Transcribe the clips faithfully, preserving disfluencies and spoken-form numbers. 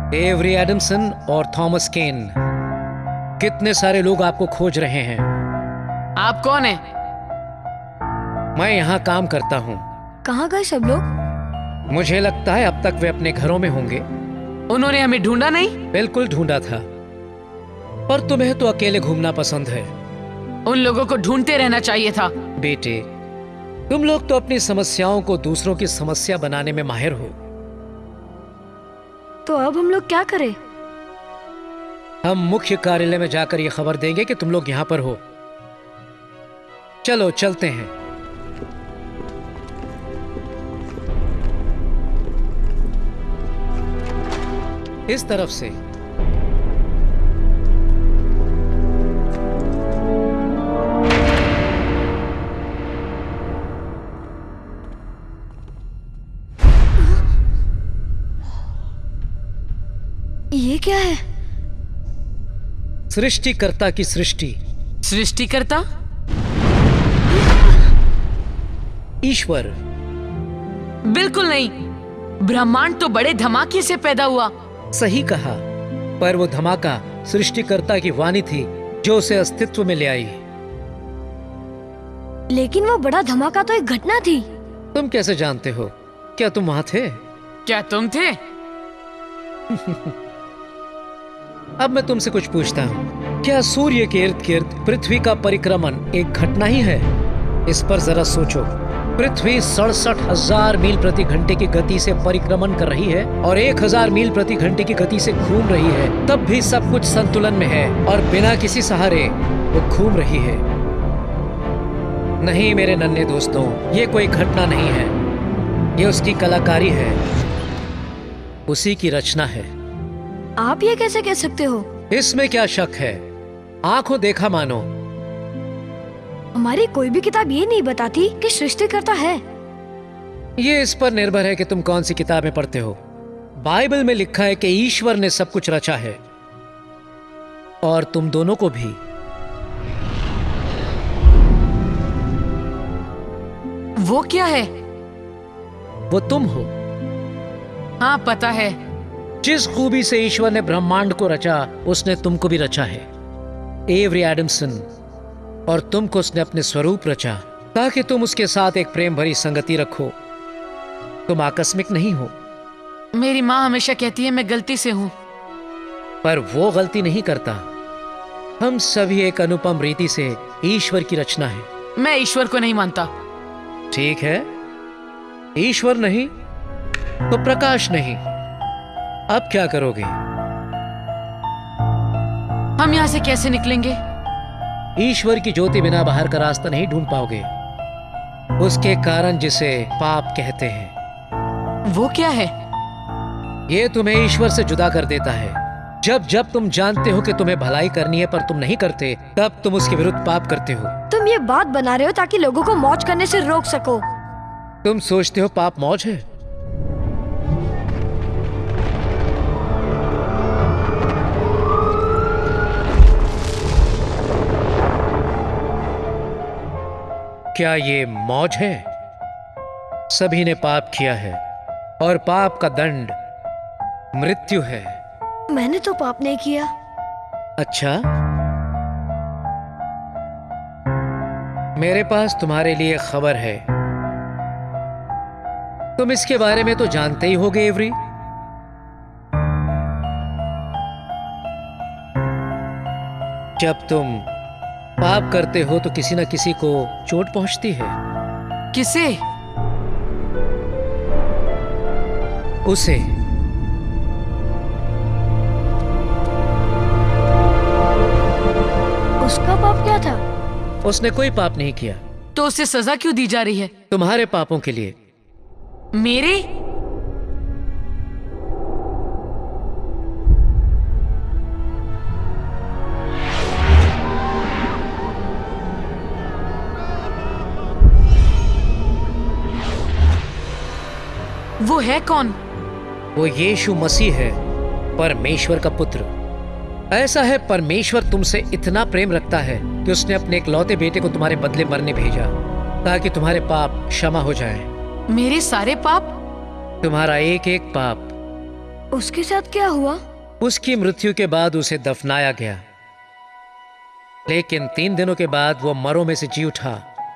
Every Adamson और Thomas Kane, कितने सारे लोग आपको खोज रहे हैं। आप कौन हैं? मैं यहाँ काम करता हूँ। कहाँ गए सब लोग? मुझे लगता है अब तक वे अपने घरों में होंगे। उन्होंने हमें ढूंढा नहीं? बिल्कुल ढूंढा था, पर तुम्हें तो अकेले घूमना पसंद है। उन लोगों को ढूंढते रहना चाहिए था। बेटे, तुम लोग तो अपनी समस्याओं को दूसरों की समस्या बनाने में माहिर हो। तो अब हम लोग क्या करें? हम मुख्य कार्यालय में जाकर यह खबर देंगे कि तुम लोग यहाँ पर हो। चलो चलते हैं। इस तरफ से। ये क्या है? सृष्टिकर्ता की सृष्टि। सृष्टिकर्ता? ईश्वर। बिल्कुल नहीं। ब्रह्मांड तो बड़े धमाके से पैदा हुआ। सही कहा, पर वो धमाका सृष्टिकर्ता की वाणी थी जो उसे अस्तित्व में ले आई। लेकिन वो बड़ा धमाका तो एक घटना थी। तुम कैसे जानते हो? क्या तुम वहां थे? क्या तुम थे? अब मैं तुमसे कुछ पूछता हूँ, क्या सूर्य के इर्द गिर्द पृथ्वी का परिक्रमण एक घटना ही है? इस पर जरा सोचो। पृथ्वी सड़सठ हजार मील प्रति घंटे की गति से परिक्रमण कर रही है और एक हजार मील प्रति घंटे की गति से घूम रही है, तब भी सब कुछ संतुलन में है और बिना किसी सहारे वो घूम रही है। नहीं मेरे नन्हे दोस्तों, ये कोई घटना नहीं है, ये उसकी कलाकारी है, उसी की रचना है। आप ये कैसे कह सकते हो? इसमें क्या शक है? आंखों देखा मानो। हमारी कोई भी किताब ये नहीं बताती कि सृष्टिकर्ता है। ये इस पर निर्भर है कि तुम कौन सी किताबें पढ़ते हो। बाइबल में लिखा है कि ईश्वर ने सब कुछ रचा है, और तुम दोनों को भी। वो क्या है? वो तुम हो। हाँ पता है। जिस खूबी से ईश्वर ने ब्रह्मांड को रचा, उसने तुमको भी रचा है, एवरी एडमसन, और तुमको उसने अपने स्वरूप रचा ताकि तुम उसके साथ एक प्रेम भरी संगति रखो। तुम आकस्मिक नहीं हो। मेरी माँ हमेशा कहती है मैं गलती से हूँ, पर वो गलती नहीं करता। हम सभी एक अनुपम रीति से ईश्वर की रचना है। मैं ईश्वर को नहीं मानता। ठीक है, ईश्वर नहीं तो प्रकाश नहीं। अब क्या करोगे? हम यहाँ से कैसे निकलेंगे? ईश्वर की ज्योति बिना बाहर का रास्ता नहीं ढूंढ पाओगे। उसके कारण जिसे पाप कहते हैं। वो क्या है? ये तुम्हें ईश्वर से जुदा कर देता है। जब जब तुम जानते हो कि तुम्हें भलाई करनी है पर तुम नहीं करते, तब तुम उसके विरुद्ध पाप करते हो। तुम ये बात बना रहे हो ताकि लोगों को मौज करने से रोक सको। तुम सोचते हो पाप मौज है? क्या ये मौज है? सभी ने पाप किया है और पाप का दंड मृत्यु है। मैंने तो पाप नहीं किया। अच्छा, मेरे पास तुम्हारे लिए खबर है। तुम इसके बारे में तो जानते ही होगे एवरी। जब तुम पाप करते हो तो किसी न किसी को चोट पहुंचती है। किसे? उसे। उसका पाप क्या था? उसने कोई पाप नहीं किया। तो उसे सजा क्यों दी जा रही है? तुम्हारे पापों के लिए। मेरे? वो है कौन? वो यीशु मसीह है, परमेश्वर का पुत्र। ऐसा है, परमेश्वर तुमसे इतना प्रेम रखता है कि उसने अपने इकलौते बेटे को तुम्हारे बदले मरने भेजा ताकि तुम्हारे पाप क्षमा हो जाएं। मेरे सारे पाप? तुम्हारा एक एक पाप। उसके साथ क्या हुआ? उसकी मृत्यु के बाद उसे दफनाया गया, लेकिन तीन दिनों के बाद वो मरों में से जी उठा।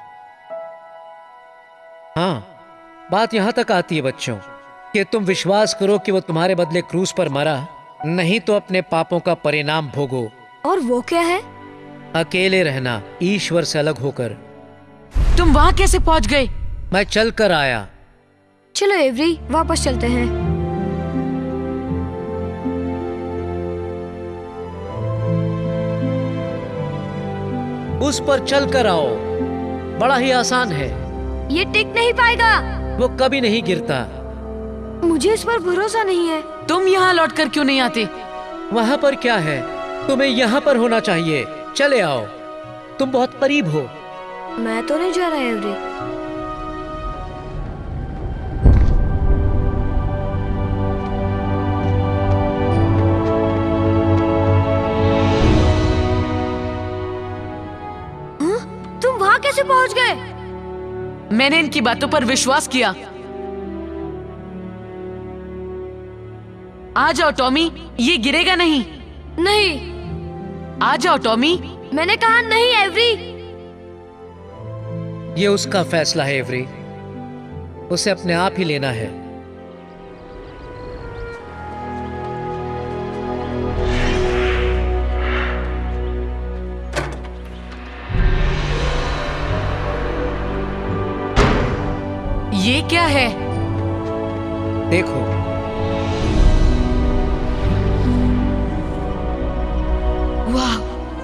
हाँ, बात यहां तक आती है बच्चों कि तुम विश्वास करो कि वो तुम्हारे बदले क्रूस पर मरा, नहीं तो अपने पापों का परिणाम भोगो। और वो क्या है? अकेले रहना, ईश्वर से अलग होकर। तुम वहाँ कैसे पहुँच गए? मैं चल कर आया। चलो एवरी, वापस चलते हैं। उस पर चल कर आओ, बड़ा ही आसान है। ये टिक नहीं पाएगा। वो कभी नहीं गिरता। मुझे इस पर भरोसा नहीं है। तुम यहाँ लौट कर क्यों नहीं आते? वहां पर क्या है? तुम्हें यहाँ पर होना चाहिए। चले आओ, तुम बहुत करीब हो। मैं तो नहीं जा रहा एवरी। हाँ? तुम वहाँ कैसे पहुँच गए? मैंने इनकी बातों पर विश्वास किया। आ जाओ टॉमी, ये गिरेगा नहीं। नहीं। आ जाओ टॉमी। मैंने कहा नहीं एवरी। ये उसका फैसला है एवरी, उसे अपने आप ही लेना है। ये क्या है? देखो, वाह,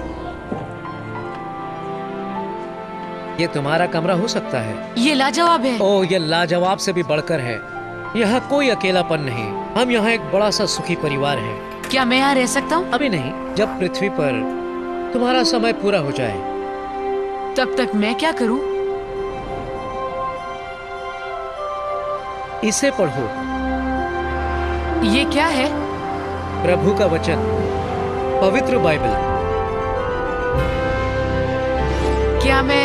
ये तुम्हारा कमरा हो सकता है। ये लाजवाब है। ओ, ये लाजवाब से भी बढ़कर है। यहाँ कोई अकेलापन नहीं। हम यहाँ एक बड़ा सा सुखी परिवार है। क्या मैं यहाँ रह सकता हूँ? अभी नहीं, जब पृथ्वी पर तुम्हारा समय पूरा हो जाए। तब तक मैं क्या करूँ? इसे पढ़ो। ये क्या है? प्रभु का वचन, पवित्र बाइबल। क्या मैं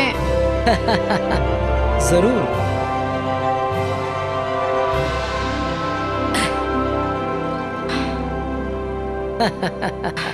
जरूर।